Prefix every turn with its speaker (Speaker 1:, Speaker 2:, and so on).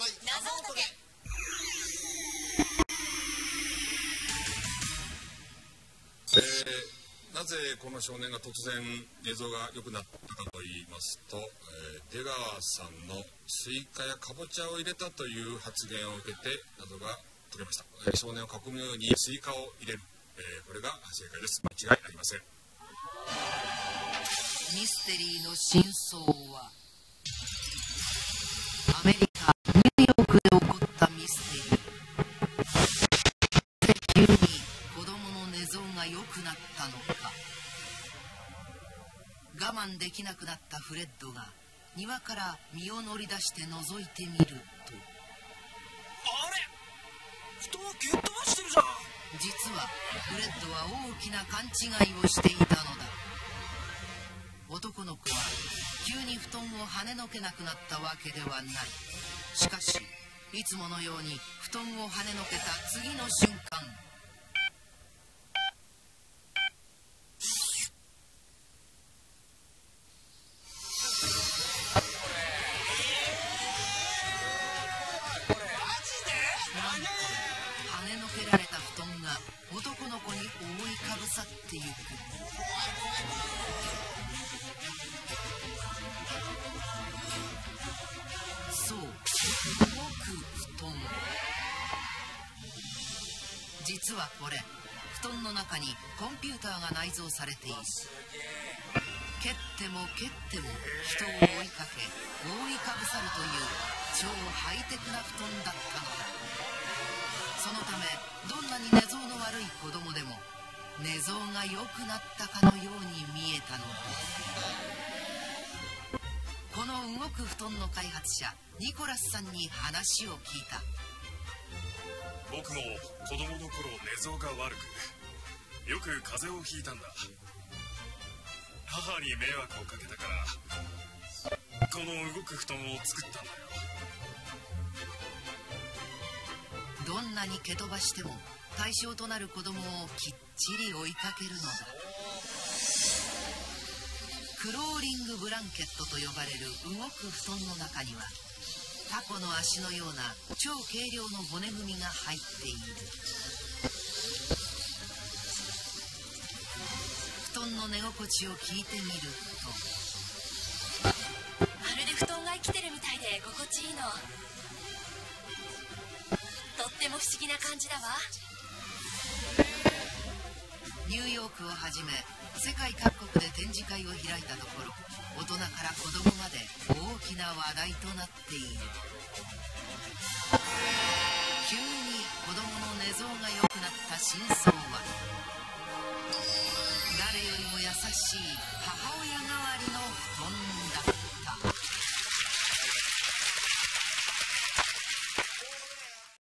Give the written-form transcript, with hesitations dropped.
Speaker 1: ない謎を解け。
Speaker 2: なぜこの少年が突然映像が良くなったかと言いますと、出川さんのスイカやかぼちゃを入れたという発言を受けて謎が解けました。少年を囲むようにスイカを入れる、これが正解です。間違いありません。
Speaker 3: ミステリーの真相はアメリカ・ニューヨークで起こったミステリー。急に子供の寝相が良くなったのか。我慢できなくなったフレッドが庭から身を乗り出して覗いてみると、
Speaker 4: あれ、布団を蹴っ飛ばしてるじゃん。
Speaker 3: 実はフレッドは大きな勘違いをしていたのだ。男の子は急に布団を跳ねのけなくなったわけではない。しかしいつものように布団を跳ねのけた次の瞬間、跳ねのけられた布団が男の子に覆いかぶさってゆく。そう、動く布団。実はこれ、布団の中にコンピューターが内蔵されている。蹴っても蹴っても人を追いかけ覆いかぶさるという超ハイテクな布団だったのだ。そのためどんなに寝相の悪い子供でも寝相が良くなったかのように見えたのだ。この動く布団の開発者ニコラスさんに話を聞いた。
Speaker 5: 僕も子供の頃寝相が悪くよく風邪をひいたんだ。母に迷惑をかけたからこの動く布団を作ったんだよ。
Speaker 3: どんなに蹴飛ばしても対象となる子供をきっちり追いかけるのだ。クローリングブランケットと呼ばれる動く布団の中にはタコの足のような超軽量の骨組みが入っている。布団の寝心地を聞いてみると、
Speaker 6: まるで布団が生きてるみたいで心地いいの。とっても不思議な感じだわ。
Speaker 3: ニューヨークをはじめ世界各国で展示会を開いたところ、大人から子供まで大きな話題となっている。急に子供の寝相が良くなった真相は、誰よりも優しい母親代わ